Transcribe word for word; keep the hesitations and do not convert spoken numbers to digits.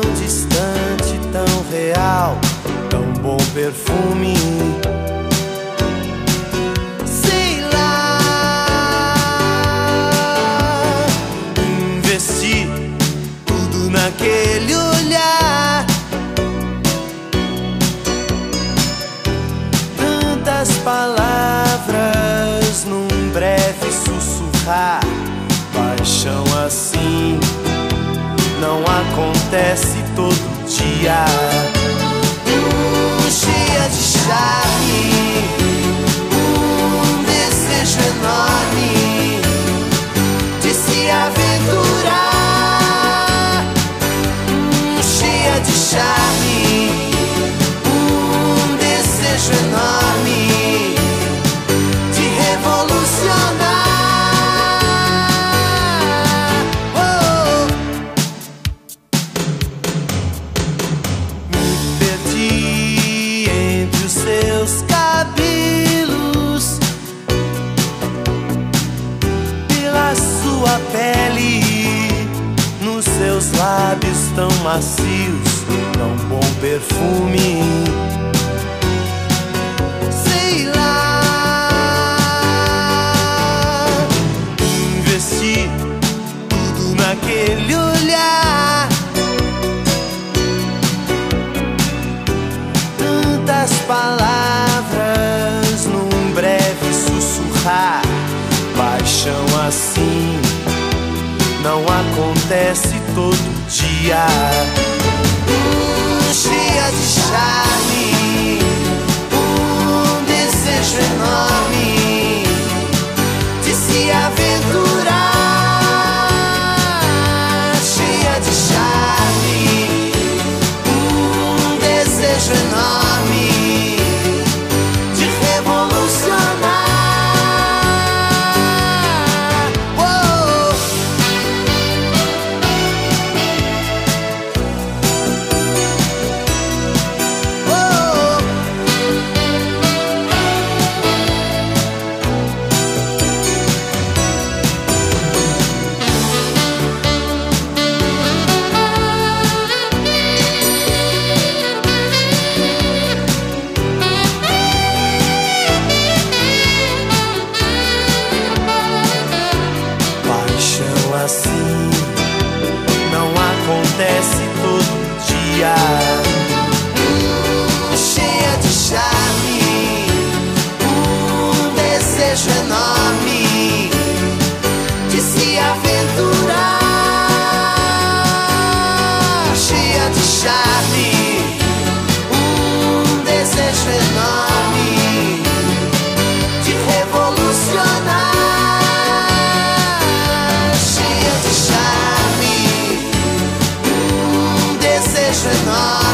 distante, tão real, tão bom perfume. Sei lá, investi tudo naquele olhar. Tantas palavras num breve sussurrar. Paixão assim não acontece todo dia. Hum, cheia de charme, um desejo enorme de se aventurar. Hum, cheia de charme, um desejo enorme de revolucionar. Seus cabelos, pela sua pele, nos seus lábios tão macios, tão bom perfume. Sei lá, investi tudo naquele olhar. Tantas palavras num breve sussurrar. Paixão assim não acontece todo dia. Hum, cheia de charme, um desejo enorme de se aventurar. Cheia de charme, um desejo enorme de revolucionar. Oh. Oh. Assim não acontece todo dia. Hum, cheia de charme, um desejo enorme de se aventurar. Cheia de charme, um desejo enorme de revolucionar. Desejo enorme